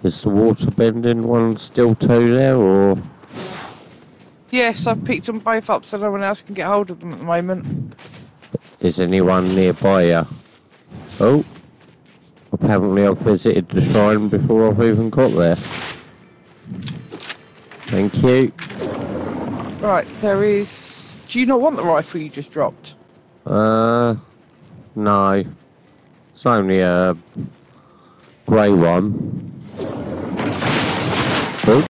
Is the water bending one still 2 there, or...? Yes, I've picked them both up so no one else can get hold of them at the moment. Is anyone nearby you? Oh. Apparently I've visited the shrine before I've even got there. Thank you. Right, there is... Do you not want the rifle you just dropped? No. It's only a grey one.